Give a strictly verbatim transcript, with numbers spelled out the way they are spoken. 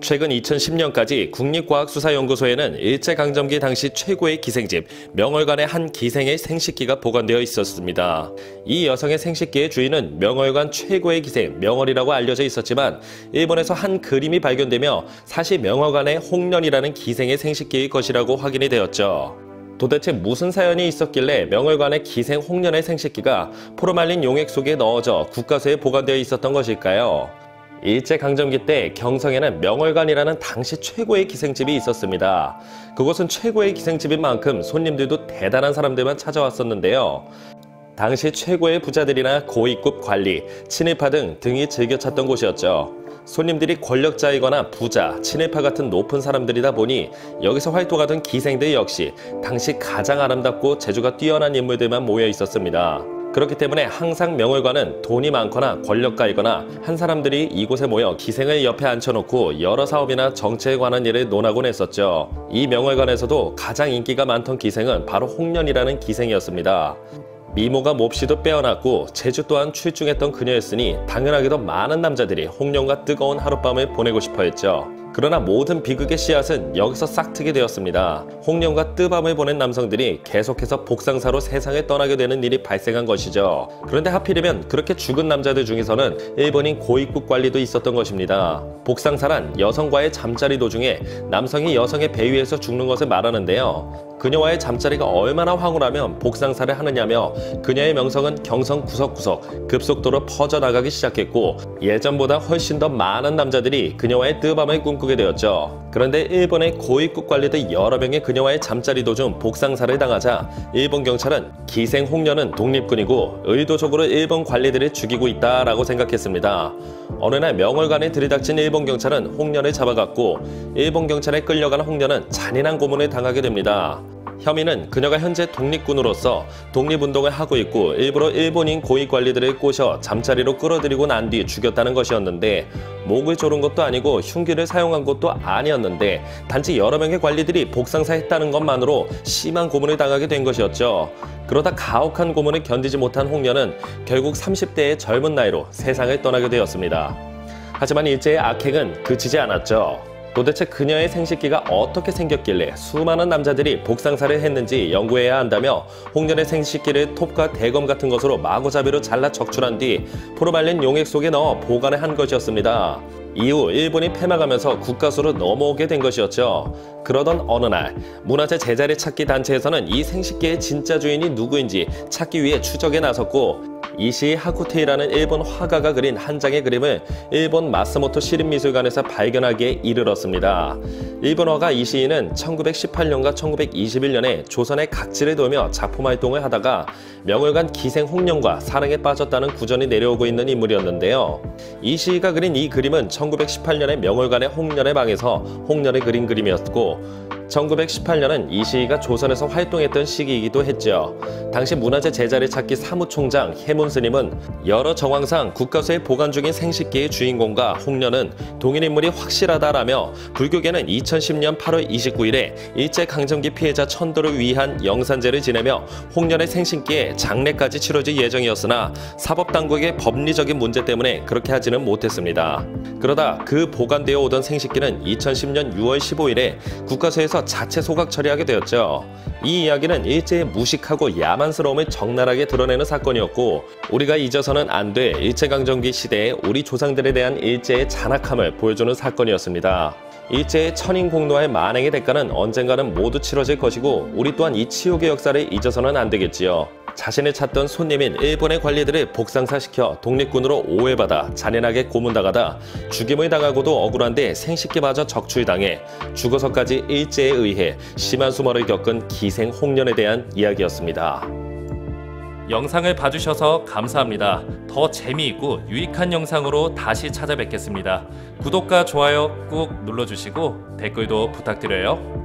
최근 이천십 년까지 국립과학수사연구소에는 일제강점기 당시 최고의 기생집 명월관의 한 기생의 생식기가 보관되어 있었습니다. 이 여성의 생식기의 주인은 명월관 최고의 기생 명월이라고 알려져 있었지만 일본에서 한 그림이 발견되며 사실 명월관의 홍련이라는 기생의 생식기의 것이라고 확인이 되었죠. 도대체 무슨 사연이 있었길래 명월관의 기생 홍련의 생식기가 포르말린 용액 속에 넣어져 국가수에 보관되어 있었던 것일까요? 일제강점기 때 경성에는 명월관이라는 당시 최고의 기생집이 있었습니다. 그곳은 최고의 기생집인 만큼 손님들도 대단한 사람들만 찾아왔었는데요. 당시 최고의 부자들이나 고위급 관리, 친일파 등 등이 즐겨 찾던 곳이었죠. 손님들이 권력자이거나 부자, 친일파 같은 높은 사람들이다 보니 여기서 활동하던 기생들 역시 당시 가장 아름답고 재주가 뛰어난 인물들만 모여 있었습니다. 그렇기 때문에 항상 명월관은 돈이 많거나 권력가이거나 한 사람들이 이곳에 모여 기생을 옆에 앉혀놓고 여러 사업이나 정치에 관한 일을 논하곤 했었죠. 이 명월관에서도 가장 인기가 많던 기생은 바로 홍련이라는 기생이었습니다. 미모가 몹시도 빼어났고 재주 또한 출중했던 그녀였으니 당연하게도 많은 남자들이 홍련과 뜨거운 하룻밤을 보내고 싶어 했죠. 그러나 모든 비극의 씨앗은 여기서 싹트게 되었습니다. 홍련과 뜨밤을 보낸 남성들이 계속해서 복상사로 세상을 떠나게 되는 일이 발생한 것이죠. 그런데 하필이면 그렇게 죽은 남자들 중에서는 일본인 고위급 관리도 있었던 것입니다. 복상사란 여성과의 잠자리 도중에 남성이 여성의 배 위에서 죽는 것을 말하는데요. 그녀와의 잠자리가 얼마나 황홀하면 복상사를 하느냐며 그녀의 명성은 경성 구석구석 급속도로 퍼져나가기 시작했고 예전보다 훨씬 더 많은 남자들이 그녀와의 뜨밤을 꿈꾸게 되었죠. 그런데 일본의 고위급 관리들 여러 명이 그녀와의 잠자리 도중 복상사를 당하자 일본 경찰은 기생 홍련은 독립군이고 의도적으로 일본 관리들을 죽이고 있다라고 생각했습니다. 어느 날 명월관에 들이닥친 일본 경찰은 홍련을 잡아갔고 일본 경찰에 끌려간 홍련은 잔인한 고문을 당하게 됩니다. 혐의는 그녀가 현재 독립군으로서 독립운동을 하고 있고 일부러 일본인 고위 관리들을 꼬셔 잠자리로 끌어들이고 난 뒤 죽였다는 것이었는데 목을 조른 것도 아니고 흉기를 사용한 것도 아니었는데 단지 여러 명의 관리들이 복상사했다는 것만으로 심한 고문을 당하게 된 것이었죠. 그러다 가혹한 고문을 견디지 못한 홍련은 결국 삼십 대의 젊은 나이로 세상을 떠나게 되었습니다. 하지만 일제의 악행은 그치지 않았죠. 도대체 그녀의 생식기가 어떻게 생겼길래 수많은 남자들이 복상사를 했는지 연구해야 한다며 홍련의 생식기를 톱과 대검 같은 것으로 마구잡이로 잘라 적출한 뒤 포르말린 용액 속에 넣어 보관을 한 것이었습니다. 이후 일본이 패망하면서 국가수로 넘어오게 된 것이었죠. 그러던 어느 날 문화재 제자리 찾기 단체에서는 이 생식기의 진짜 주인이 누구인지 찾기 위해 추적에 나섰고 이시 하쿠테이라는 일본 화가가 그린 한 장의 그림을 일본 마스모토 시립미술관에서 발견하기에 이르렀습니다. 일본 화가 이시이는 천구백십팔 년과 천구백이십일 년에 조선의 각지를 돌며 작품 활동을 하다가 명월관 기생 홍련과 사랑에 빠졌다는 구전이 내려오고 있는 인물이었는데요. 이시이가 그린 이 그림은 천구백십팔 년에 명월관의 홍련의 방에서 홍련을 그린 그림이었고 천구백십팔 년은 이시이가 조선에서 활동했던 시기이기도 했죠. 당시 문화재 제자리 찾기 사무총장 해문 스님은 여러 정황상 국가수에 보관 중인 생식기의 주인공과 홍련은 동일인물이 확실하다라며 불교계는 이천십 년 팔월 이십구일에 일제강점기 피해자 천도를 위한 영산제를 지내며 홍련의 생식기에 장례까지 치러질 예정이었으나 사법당국의 법리적인 문제 때문에 그렇게 하지는 못했습니다. 그러다 그 보관되어 오던 생식기는 이천십 년 유월 십오일에 국가수에서 자체 소각 처리하게 되었죠. 이 이야기는 일제의 무식하고 야만스러움을 적나라하게 드러내는 사건이었고 우리가 잊어서는 안 될 일제강점기 시대에 우리 조상들에 대한 일제의 잔악함을 보여주는 사건이었습니다. 일제의 천인공노할 만행의 대가는 언젠가는 모두 치러질 것이고 우리 또한 이 치욕의 역사를 잊어서는 안 되겠지요. 자신을 찾던 손님인 일본의 관리들을 복상사시켜 독립군으로 오해받아 잔인하게 고문당하다 죽임을 당하고도 억울한데 생식기마저 적출당해 죽어서까지 일제에 의해 심한 수모를 겪은 기생 홍련에 대한 이야기였습니다. 영상을 봐주셔서 감사합니다. 더 재미있고 유익한 영상으로 다시 찾아뵙겠습니다. 구독과 좋아요 꾹 눌러주시고 댓글도 부탁드려요.